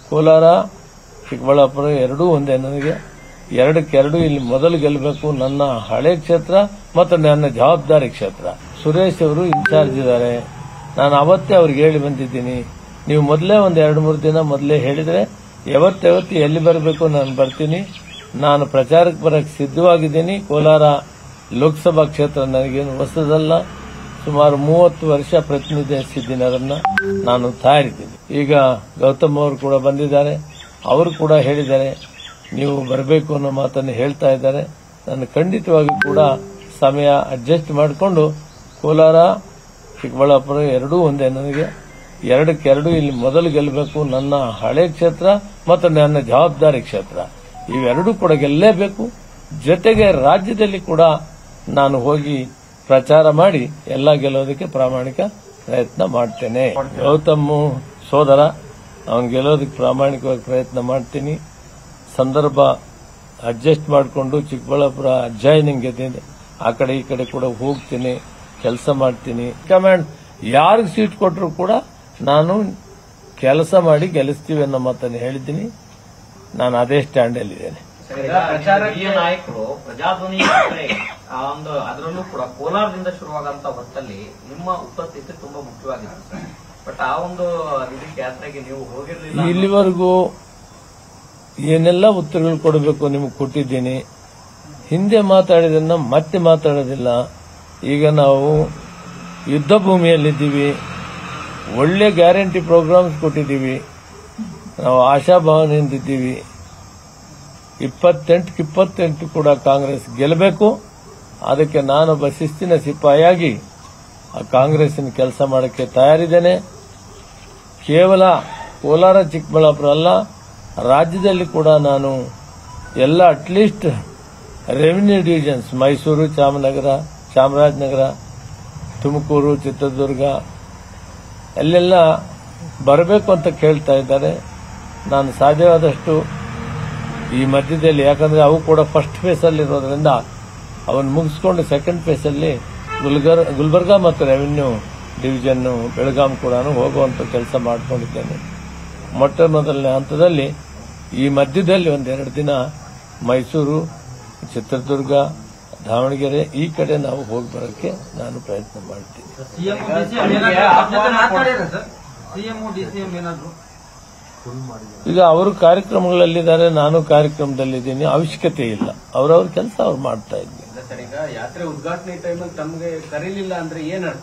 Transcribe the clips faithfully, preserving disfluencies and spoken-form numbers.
ಕೋಲಾರ ಚಿಕ್ಕಬಳ್ಳಾಪುರ ಎರಡೂ ಒಂದೇ. ನನಗೆ ಎರಡಕ್ಕೆರಡು ಇಲ್ಲಿ ಮೊದಲು ಗೆಲ್ಲಬೇಕು. ನನ್ನ ಹಳೆ ಕ್ಷೇತ್ರ ಮತ್ತು ನನ್ನ ಜವಾಬ್ದಾರಿ ಕ್ಷೇತ್ರ. ಸುರೇಶ್ ಅವರು ಇನ್ಚಾರ್ಜ್ ಇದ್ದಾರೆ. ನಾನು ಅವತ್ತೇ ಅವ್ರಿಗೆ ಹೇಳಿ ಬಂದಿದ್ದೀನಿ, ನೀವು ಮೊದಲೇ ಒಂದು ಎರಡು ಮೂರು ದಿನ ಮೊದಲೇ ಹೇಳಿದ್ರೆ ಯಾವತ್ತಾವತ್ತು ಎಲ್ಲಿ ಬರಬೇಕು ನಾನು ಬರ್ತೀನಿ. ನಾನು ಪ್ರಚಾರಕ್ಕೆ ಬರಕ್ಕೆ ಸಿದ್ದವಾಗಿದ್ದೀನಿ. ಕೋಲಾರ ಲೋಕಸಭಾ ಕ್ಷೇತ್ರ ನನಗೇನು ಹೊಸದಲ್ಲ. ಸುಮಾರು ಮೂವತ್ತು ವರ್ಷ ಪ್ರತಿನಿಧಿಸಿದ್ದೀನಿ. ಅದನ್ನ ನಾನು ತಯಾರಿದ್ದೀನಿ. ಈಗ ಗೌತಮ್ ಅವರು ಕೂಡ ಬಂದಿದ್ದಾರೆ. ಅವರು ಕೂಡ ಹೇಳಿದ್ದಾರೆ ನೀವು ಬರಬೇಕು ಅನ್ನೋ ಮಾತನ್ನು ಹೇಳ್ತಾ ಇದ್ದಾರೆ. ನಾನು ಖಂಡಿತವಾಗಿ ಕೂಡ ಸಮಯ ಅಡ್ಜಸ್ಟ್ ಮಾಡಿಕೊಂಡು ಕೋಲಾರ ಚಿಕ್ಕಬಳ್ಳಾಪುರ ಎರಡೂ ಒಂದೇ. ನನಗೆ ಎರಡಕ್ಕೆರಡು ಇಲ್ಲಿ ಮೊದಲು ಗೆಲ್ಲಬೇಕು. ನನ್ನ ಹಳೆ ಕ್ಷೇತ್ರ ಮತ್ತು ನನ್ನ ಜವಾಬ್ದಾರಿ ಕ್ಷೇತ್ರ ಇವೆರಡೂ ಕೂಡ ಗೆಲ್ಲೇಬೇಕು. ಜೊತೆಗೆ ರಾಜ್ಯದಲ್ಲಿ ಕೂಡ ನಾನು ಹೋಗಿ ಪ್ರಚಾರ ಮಾಡಿ ಎಲ್ಲ ಗೆಲ್ಲೋದಕ್ಕೆ ಪ್ರಾಮಾಣಿಕ ಪ್ರಯತ್ನ ಮಾಡ್ತೇನೆ. ಗೌತಮ್ ಸೋದರ, ಅವನು ಗೆಲ್ಲೋದಕ್ಕೆ ಪ್ರಾಮಾಣಿಕವಾಗಿ ಪ್ರಯತ್ನ ಮಾಡ್ತೀನಿ. ಸಂದರ್ಭ ಅಡ್ಜಸ್ಟ್ ಮಾಡಿಕೊಂಡು ಚಿಕ್ಕಬಳ್ಳಾಪುರ ಜಾಯ್ನಿಂಗ್ ಗೆದ್ದಿದೆ. ಆ ಕಡೆ ಈ ಕಡೆ ಕೂಡ ಹೋಗ್ತೀನಿ, ಕೆಲಸ ಮಾಡ್ತೀನಿ. ಕಮಾಂಡ್ ಯಾರಿಗೆ ಸೀಟ್ ಕೊಟ್ಟರು ಕೂಡ ನಾನು ಕೆಲಸ ಮಾಡಿ ಗೆಲ್ಲಿಸ್ತೀವಿ ಅನ್ನೋ ಮಾತನ್ನು ಹೇಳಿದ್ದೀನಿ. ನಾನು ಅದೇ ಸ್ಟ್ಯಾಂಡಲ್ಲಿದ್ದೇನೆ. ಪ್ರಚಾರಕೀಯ ನಾಯಕರು ಪ್ರಜಾಧ್ವನಿ ಒಂದು ಅದರಲ್ಲೂ ಕೂಡ ಕೋಲಾರದಿಂದ ಶುರುವಾಗಂತ ಹೊತ್ತಲ್ಲಿ ನಿಮ್ಮ ಉಪಸ್ಥಿತಿ ತುಂಬಾ ಮುಖ್ಯವಾಗಿದೆ. ಬಟ್ ಆ ಒಂದು ಯಾತ್ರೆಗೆ ನೀವು ಹೋಗಿರಲಿಲ್ಲ. ಇಲ್ಲಿವರೆಗೂ ಏನೆಲ್ಲ ಉತ್ತರಗಳು ಕೊಡಬೇಕು ನಿಮಗೆ ಕೊಟ್ಟಿದ್ದೀನಿ. ಹಿಂದೆ ಮಾತಾಡಿದನ್ನ ಮತ್ತೆ ಮಾತಾಡೋದಿಲ್ಲ. ಈಗ ನಾವು ಯುದ್ಧ ಭೂಮಿಯಲ್ಲಿದ್ದೀವಿ. ಒಳ್ಳೆ ಗ್ಯಾರಂಟಿ ಪ್ರೋಗ್ರಾಮ್ಸ್ ಕೊಟ್ಟಿದ್ದೀವಿ. ನಾವು ಆಶಾಭಾವನೆಯಿಂದಿದ್ದೀವಿ. ಇಪ್ಪತ್ತೆಂಟಕ್ಕೆ ಇಪ್ಪತ್ತೆಂಟು ಕೂಡ ಕಾಂಗ್ರೆಸ್ ಗೆಲ್ಲಬೇಕು. ಅದಕ್ಕೆ ನಾನೊಬ್ಬ ಶಿಸ್ತಿನ ಸಿಪಾಯಿಯಾಗಿ ಆ ಕಾಂಗ್ರೆಸ್ಸಿನ ಕೆಲಸ ಮಾಡೋಕ್ಕೆ ತಯಾರಿದ್ದೇನೆ. ಕೇವಲ ಕೋಲಾರ ಚಿಕ್ಕಬಳ್ಳಾಪುರ ಅಲ್ಲ, ರಾಜ್ಯದಲ್ಲಿ ಕೂಡ ನಾನು ಎಲ್ಲ ಅಟ್ಲೀಸ್ಟ್ ರೆವಿನ್ಯೂ ಡಿವಿಷನ್ಸ್ ಮೈಸೂರು, ಚಾಮನಗರ, ಚಾಮರಾಜನಗರ, ತುಮಕೂರು, ಚಿತ್ರದುರ್ಗ ಅಲ್ಲೆಲ್ಲ ಬರಬೇಕು ಅಂತ ಕೇಳ್ತಾ ಇದ್ದಾರೆ. ನಾನು ಸಾಧ್ಯವಾದಷ್ಟು ಈ ಮಧ್ಯದಲ್ಲಿ, ಯಾಕಂದ್ರೆ ಅವು ಕೂಡ ಫಸ್ಟ್ ಫೇಸಲ್ಲಿ ಇರೋದ್ರಿಂದ ಅವನ್ನ ಮುಗಿಸ್ಕೊಂಡು ಸೆಕೆಂಡ್ ಫೇಸಲ್ಲಿ ಗುಲ್ಬರ್ಗಾ ಮತ್ತು ರೆವಿನ್ಯೂ ಡಿವಿಷನ್ ಬೆಳಗಾಂ ಕೂಡ ಹೋಗುವಂತ ಕೆಲಸ ಮಾಡಿಕೊಂಡಿದ್ದೇನೆ. ಮೊಟ್ಟ ಮೊದಲನೇ ಹಂತದಲ್ಲಿ ಈ ಮಧ್ಯದಲ್ಲಿ ಒಂದೆರಡು ದಿನ ಮೈಸೂರು, ಚಿತ್ರದುರ್ಗ, ದಾವಣಗೆರೆ ಈ ಕಡೆ ನಾವು ಹೋಗಿ ಬರೋಕ್ಕೆ ನಾನು ಪ್ರಯತ್ನ ಮಾಡ್ತೀನಿ. ಈಗ ಅವರು ಕಾರ್ಯಕ್ರಮಗಳಲ್ಲಿದ್ದಾರೆ, ನಾನು ಕಾರ್ಯಕ್ರಮದಲ್ಲಿದ್ದೀನಿ. ಅವಶ್ಯಕತೆ ಇಲ್ಲ. ಅವರವ್ರ ಕೆಲಸ ಅವ್ರು ಮಾಡ್ತಾ ಇದ್ದೀನಿ. ಈಗ ಯಾತ್ರೆ ಉದ್ಘಾಟನೆ ಟೈಮಲ್ಲಿ ತಮಗೆ ಕರೀಲಿಲ್ಲ ಅಂದ್ರೆ ಏನರ್ಥ?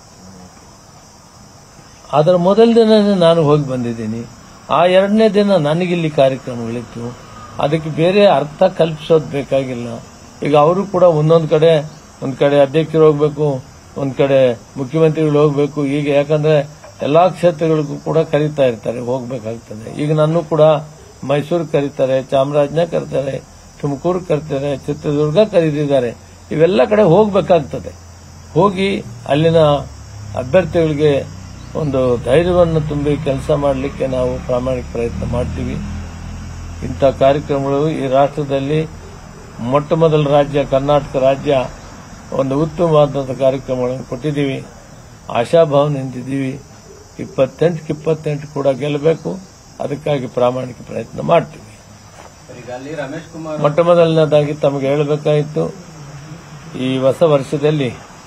ಅದರ ಮೊದಲ ದಿನನೇ ನಾನು ಹೋಗಿ ಬಂದಿದ್ದೀನಿ. ಆ ಎರಡನೇ ದಿನ ನನಗಿಲ್ಲಿ ಕಾರ್ಯಕ್ರಮಗಳಿತ್ತು. ಅದಕ್ಕೆ ಬೇರೆ ಅರ್ಥ ಕಲ್ಪಿಸೋದು ಬೇಕಾಗಿಲ್ಲ. ಈಗ ಅವರು ಕೂಡ ಒಂದೊಂದು ಕಡೆ, ಒಂದ್ ಕಡೆ ಅಧ್ಯಕ್ಷರು ಹೋಗ್ಬೇಕು, ಒಂದ್ ಕಡೆ ಮುಖ್ಯಮಂತ್ರಿಗಳು ಹೋಗ್ಬೇಕು. ಈಗ ಯಾಕಂದ್ರೆ ಎಲ್ಲಾ ಕ್ಷೇತ್ರಗಳಿಗೂ ಕೂಡ ಕರೀತಾ ಇರ್ತಾರೆ, ಹೋಗ್ಬೇಕಾಗ್ತದೆ. ಈಗ ನನ್ನೂ ಕೂಡ ಮೈಸೂರು ಕರೀತಾರೆ, ಚಾಮರಾಜನಗರ ಕರೀತಾರೆ, ತುಮಕೂರು ಕರೀತಾರೆ, ಚಿತ್ರದುರ್ಗ ಕರೀತಿದ್ದಾರೆ. ಇವೆಲ್ಲ ಕಡೆ ಹೋಗ್ಬೇಕಾಗ್ತದೆ. ಹೋಗಿ ಅಲ್ಲಿನ ಅಭ್ಯರ್ಥಿಗಳಿಗೆ ಒಂದು ಧೈರ್ಯವನ್ನು ತುಂಬಿ ಕೆಲಸ ಮಾಡಲಿಕ್ಕೆ ನಾವು ಪ್ರಾಮಾಣಿಕ ಪ್ರಯತ್ನ ಮಾಡ್ತೀವಿ. ಇಂಥ ಕಾರ್ಯಕ್ರಮಗಳು ಈ ರಾಷ್ಟ್ರದಲ್ಲಿ ಮೊಟ್ಟ ಮೊದಲ ರಾಜ್ಯ ಕರ್ನಾಟಕ ರಾಜ್ಯ ಒಂದು ಉತ್ತಮವಾದಂಥ ಕಾರ್ಯಕ್ರಮಗಳನ್ನು ಕೊಟ್ಟಿದ್ದೀವಿ. ಆಶಾಭಾವನೆಯಿಂದಿದ್ದೀವಿ. ಇಪ್ಪತ್ತೆಂಟಕ್ಕೆ ಇಪ್ಪತ್ತೆಂಟು ಕೂಡ ಗೆಲ್ಲಬೇಕು. ಅದಕ್ಕಾಗಿ ಪ್ರಾಮಾಣಿಕ ಪ್ರಯತ್ನ ಮಾಡ್ತೀವಿ. ಮೊಟ್ಟ ಮೊದಲನೇದಾಗಿ ತಮಗೆ ಹೇಳಬೇಕಾಯಿತು, ಈ ಹೊಸ ವರ್ಷದಲ್ಲಿ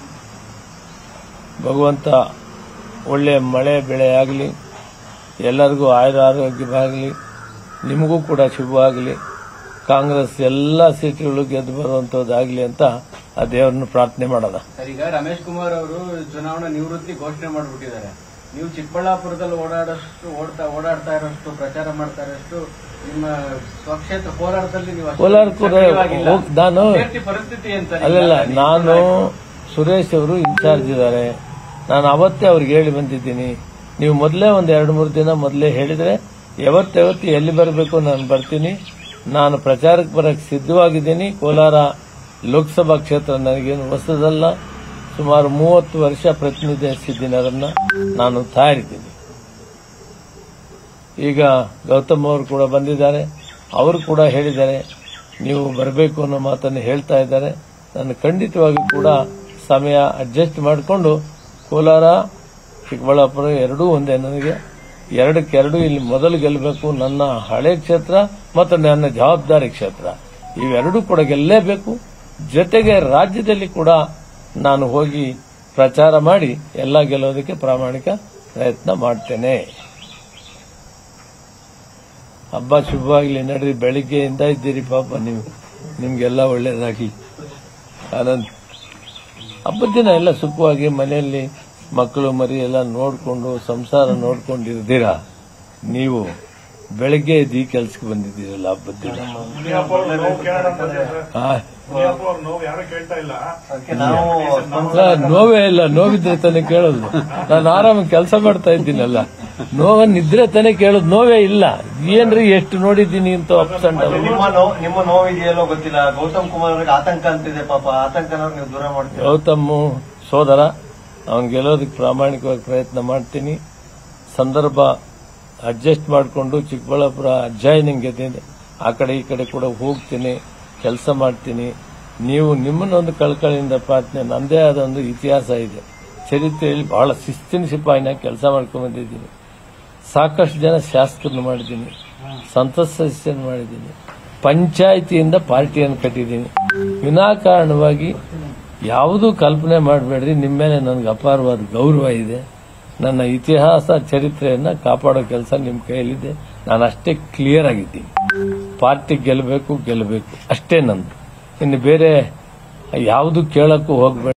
ಭಗವಂತ ಒಳ್ಳೆ ಮಳೆ ಬೆಳೆ ಆಗಲಿ, ಎಲ್ಲರಿಗೂ ಆಯುರ ಆರೋಗ್ಯವಾಗಲಿ, ನಿಮಗೂ ಕೂಡ ಶುಭವಾಗಲಿ, ಕಾಂಗ್ರೆಸ್ ಎಲ್ಲ ಸೀಟುಗಳು ಗೆದ್ದು ಬರುವಂತದ್ದಾಗಲಿ ಅಂತ ಆ ದೇವರನ್ನು ಪ್ರಾರ್ಥನೆ ಮಾಡೋಣ. ಈಗ ರಮೇಶ್ ಕುಮಾರ್ ಅವರು ಚುನಾವಣಾ ನಿವೃತ್ತಿ ಘೋಷಣೆ ಮಾಡಿಬಿಟ್ಟಿದ್ದಾರೆ. ನೀವು ಚಿಕ್ಕಬಳ್ಳಾಪುರದಲ್ಲಿ ಓಡಾಡಷ್ಟು ಓಡ್ತಾ ಓಡಾಡ್ತಾ ಇರೋಷ್ಟು, ಪ್ರಚಾರ ಮಾಡ್ತಾ ಇರೋಷ್ಟು ನಿಮ್ಮ ಸ್ವಕ್ಷೇತ್ರ ಕೋಲಾರದಲ್ಲಿ ನೀವು ನಾನು ಪರಿಸ್ಥಿತಿ ಅಂತ ಅಲ್ಲಲ್ಲ, ನಾನು ಸುರೇಶ್ ಅವರು ಇನ್ಚಾರ್ಜ್ ಇದ್ದಾರೆ. ನಾನು ಅವತ್ತೇ ಅವ್ರಿಗೆ ಹೇಳಿ ಬಂದಿದ್ದೀನಿ, ನೀವು ಮೊದಲೇ ಒಂದು ಎರಡು ಮೂರು ದಿನ ಮೊದಲೇ ಹೇಳಿದ್ರೆ ಯಾವತ್ತಾವತ್ತು ಎಲ್ಲಿ ಬರಬೇಕು ನಾನು ಬರ್ತೀನಿ. ನಾನು ಪ್ರಚಾರಕ್ಕೆ ಬರಕ್ಕೆ ಸಿದ್ದವಾಗಿದ್ದೀನಿ. ಕೋಲಾರ ಲೋಕಸಭಾ ಕ್ಷೇತ್ರ ನನಗೇನು ಹೊಸದಲ್ಲ. ಸುಮಾರು ಮೂವತ್ತು ವರ್ಷ ಪ್ರತಿನಿಧಿಸಿದ್ದೀನಿ. ಅದನ್ನ ನಾನು ತಯಾರಿದ್ದೀನಿ. ಈಗ ಗೌತಮ್ ಅವರು ಕೂಡ ಬಂದಿದ್ದಾರೆ. ಅವರು ಕೂಡ ಹೇಳಿದ್ದಾರೆ ನೀವು ಬರಬೇಕು ಅನ್ನೋ ಮಾತನ್ನು ಹೇಳ್ತಾ ಇದ್ದಾರೆ. ನಾನು ಖಂಡಿತವಾಗಿ ಕೂಡ ಸಮಯ ಅಡ್ಜಸ್ಟ್ ಮಾಡಿಕೊಂಡು ಕೋಲಾರ ಚಿಕ್ಕಬಳ್ಳಾಪುರ ಎರಡೂ ಒಂದೇ. ನನಗೆ ಎರಡಕ್ಕೆರಡು ಇಲ್ಲಿ ಮೊದಲು ಗೆಲ್ಲಬೇಕು. ನನ್ನ ಹಳೆ ಕ್ಷೇತ್ರ ಮತ್ತು ನನ್ನ ಜವಾಬ್ದಾರಿ ಕ್ಷೇತ್ರ ಇವೆರಡೂ ಕೂಡ ಗೆಲ್ಲೇಬೇಕು. ಜೊತೆಗೆ ರಾಜ್ಯದಲ್ಲಿ ಕೂಡ ನಾನು ಹೋಗಿ ಪ್ರಚಾರ ಮಾಡಿ ಎಲ್ಲ ಗೆಲ್ಲೋದಕ್ಕೆ ಪ್ರಾಮಾಣಿಕ ಪ್ರಯತ್ನ ಮಾಡ್ತೇನೆ. ಹಬ್ಬ ಶುಭವಾಗಲಿ. ನಡ್ರಿ, ಬೆಳಿಗ್ಗೆಯಿಂದ ಇದ್ದೀರಿ ಪಾಪ ನೀವು, ನಿಮ್ಗೆಲ್ಲ ಒಳ್ಳೇದಾಗಿ. ಆನಂದ್ ಹಬ್ಬದ ದಿನ ಎಲ್ಲ ಸುಖವಾಗಿ ಮನೆಯಲ್ಲಿ ಮಕ್ಕಳು ಮರಿ ಎಲ್ಲ ನೋಡ್ಕೊಂಡು ಸಂಸಾರ ನೋಡ್ಕೊಂಡಿರ್ತೀರಾ. ನೀವು ಬೆಳಗ್ಗೆ ಎದ್ದು ಈ ಕೆಲ್ಸಕ್ಕೆ ಬಂದಿದ್ದೀರಲ್ಲ ಹಬ್ಬದ ದಿನ. ನೋವೇ ಇಲ್ಲ, ನೋವಿದ್ರೆ ತಾನೇ ಕೇಳೋದು. ನಾನು ಆರಾಮಾಗಿ ಕೆಲಸ ಮಾಡ್ತಾ ಇದ್ದೀನಲ್ಲ, ನೋವನ್ನಿದ್ರೆ ತಾನೇ ಕೇಳೋದು. ನೋವೇ ಇಲ್ಲ. ಏನ್ರಿ ಎಷ್ಟು ನೋಡಿದ್ದೀನಿ ಅಂತ ಅಪ್ಸ್ ಅಂಡ್ ಡೌನ್. ನಿಮ್ಮ ನೋವಿದೆಯಲ್ಲೋ ಗೊತ್ತಿಲ್ಲ. ಗೌತಮ್ ಕುಮಾರ್ ಅವರಿಗೆ ಆತಂಕ ಅಂತಿದೆ ಪಾಪ. ಆತಂಕನ ನೀವು ದೂರ ಮಾಡ್ತೀವಿ. ಗೌತಮ್ ಸೋದರ, ಅವನ್ ಗೆಲ್ಲೋದಕ್ಕೆ ಪ್ರಾಮಾಣಿಕವಾಗಿ ಪ್ರಯತ್ನ ಮಾಡ್ತೀನಿ. ಸಂದರ್ಭ ಅಡ್ಜಸ್ಟ್ ಮಾಡಿಕೊಂಡು ಚಿಕ್ಕಬಳ್ಳಾಪುರ ಜಾಯ್ನಿಂಗ್ ಗೆದ್ದಿದೆ. ಆ ಕಡೆ ಈ ಕಡೆ ಕೂಡ ಹೋಗ್ತೀನಿ, ಕೆಲಸ ಮಾಡ್ತೀನಿ. ನೀವು ನಿಮ್ಮನ್ನೊಂದು ಕಳ್ಕಳಿಯಿಂದ ಪ್ರಾರ್ಥನೆ. ನಂದೇ ಆದ ಒಂದು ಇತಿಹಾಸ ಇದೆ. ಚರಿತ್ರೆಯಲ್ಲಿ ಬಹಳ ಶಿಸ್ತಿನ ಸಿಪಾಯಿನ ಕೆಲಸ ಮಾಡ್ಕೊಂಡ್ ಬಂದಿದ್ದೀನಿ. ಸಾಕಷ್ಟು ಜನ ಶಾಸಕರನ್ನು ಮಾಡಿದ್ದೀನಿ, ಸಂಸತ್ ಸದಸ್ಯರನ್ನು ಮಾಡಿದ್ದೀನಿ, ಪಂಚಾಯಿತಿಯಿಂದ ಪಾರ್ಟಿಯನ್ನು ಕಟ್ಟಿದ್ದೀನಿ. ವಿನಾಕಾರಣವಾಗಿ ಯಾವುದೂ ಕಲ್ಪನೆ ಮಾಡಬೇಡ್ರಿ. ನಿಮ್ಮ ಮೇಲೆ ನನಗೆ ಅಪಾರವಾದ ಗೌರವ ಇದೆ. ನನ್ನ ಇತಿಹಾಸ ಚರಿತ್ರೆಯನ್ನ ಕಾಪಾಡೋ ಕೆಲಸ ನಿಮ್ಮ ಕೈಯಲ್ಲಿದೆ. ನಾನು ಅಷ್ಟೇ ಕ್ಲಿಯರ್ ಆಗಿದ್ದೀನಿ. ಪಾರ್ಟಿ ಗೆಲ್ಲಬೇಕು ಗೆಲ್ಲಬೇಕು ಅಷ್ಟೇ ನಂದು. ಇನ್ನು ಬೇರೆ ಯಾವುದು ಕೇಳಕ್ಕೂ ಹೋಗ್ಬೇಡಿ.